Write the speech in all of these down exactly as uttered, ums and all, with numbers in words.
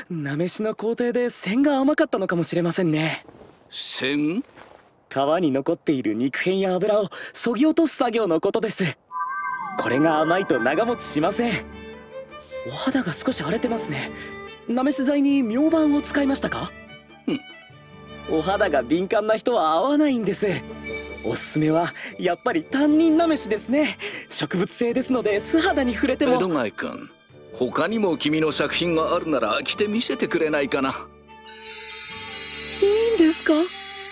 なめしの工程で線が甘かったのかもしれませんね。 線？ 皮に残っている肉片や油を削ぎ落とす作業のことです。これが甘いと長持ちしません。お肌が少し荒れてますね。なめし剤に明板を使いましたか？ うん。 お肌が敏感な人は合わないんです。おすすめはやっぱり担任なめしですね。植物性ですので素肌に触れても。 江戸貝君、他にも君の作品があるなら来て見せてくれないかな。 いいんですか？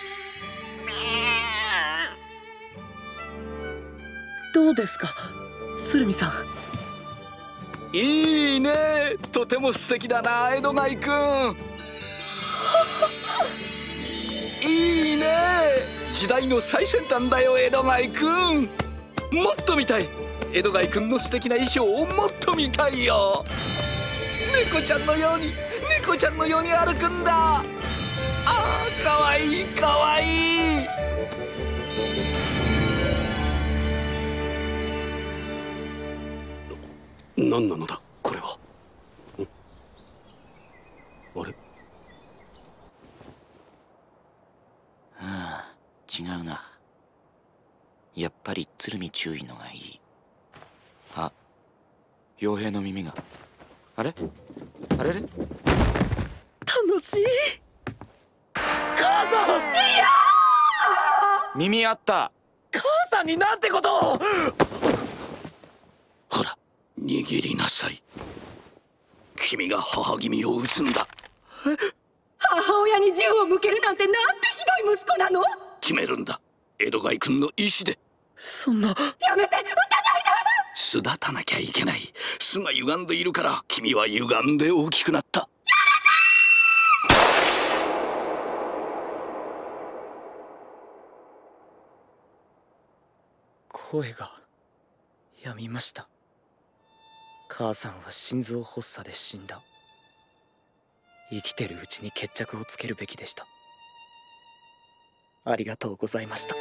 どうですか、鶴見さん。 いいね、とても素敵だな、江戸貝君。いいね、時代の最先端だよ、江戸貝君。もっと見たい。江戸貝君の素敵な衣装をもっと見たいよ。猫ちゃんのように、猫ちゃんのように歩くんだ。ああ、かわいい、かわいい。 何なのだこれは。あれ？ はあ、違うな。やっぱり鶴見注意のがいい。あ、傭兵の耳が。あれあれれ。 楽しい。母さん、いやー耳あった。 母さんになんてことを。 ほら、握りなさい。君が母君を撃つんだ。 母親に銃を向けるなんてなんてひどい息子なの。 決めるんだ、江戸貝君の意志で。 そんな。 やめて、撃たないで。 巣立たなきゃいけない。巣が歪んでいるから君は歪んで大きくなった。 声がやみました。母さんは心臓発作で死んだ。生きてるうちに決着をつけるべきでした。ありがとうございました。